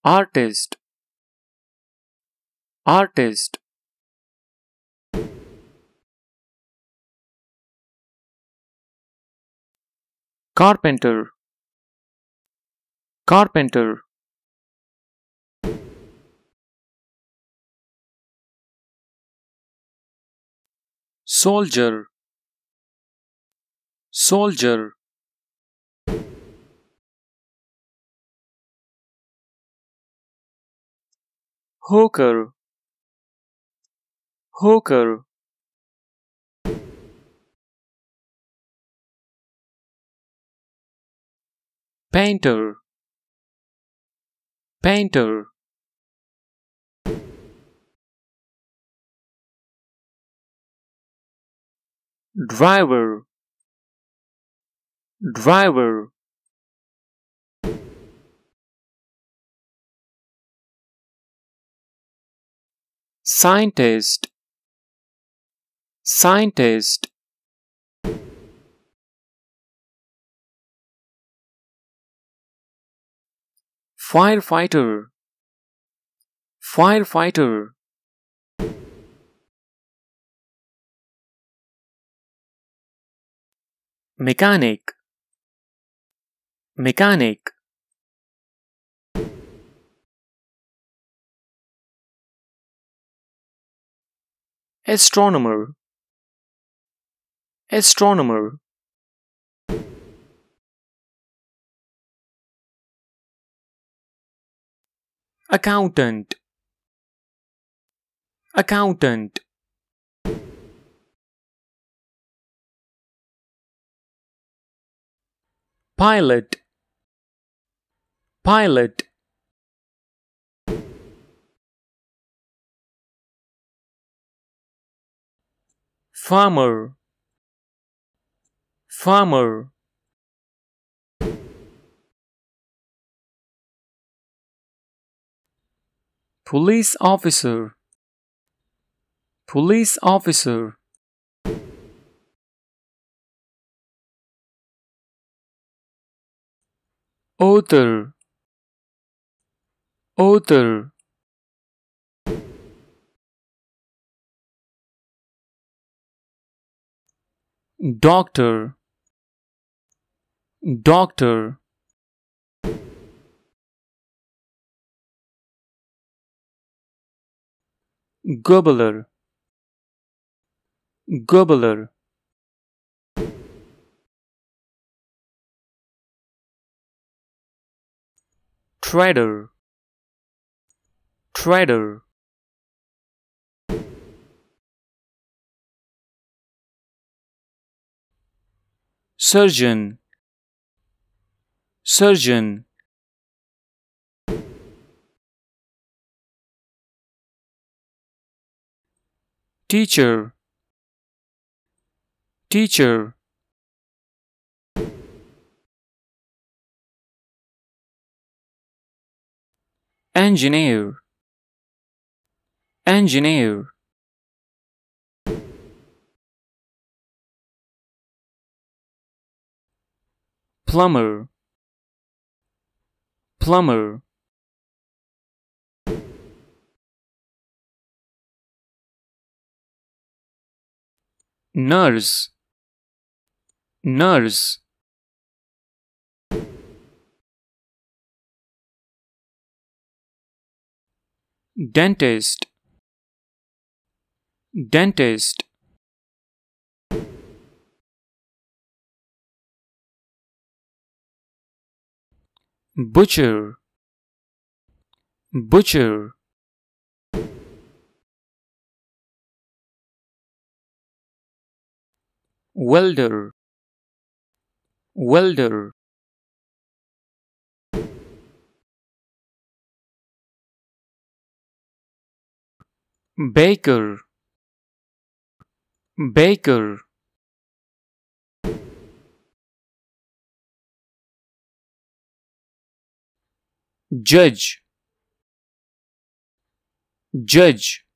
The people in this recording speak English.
artist, artist, carpenter, carpenter, soldier, soldier, hawker, hawker, painter, painter, driver, driver, scientist, scientist, firefighter, firefighter, mechanic, mechanic, astronomer, astronomer, accountant, accountant, pilot, pilot, farmer, farmer, police officer, police officer, author, author, doctor, doctor, gobbler, gobbler, trader, trader, surgeon, surgeon, teacher, teacher, engineer, engineer, plumber, plumber, nurse, nurse, dentist, dentist, butcher, butcher, welder, welder, baker, baker, judge, judge,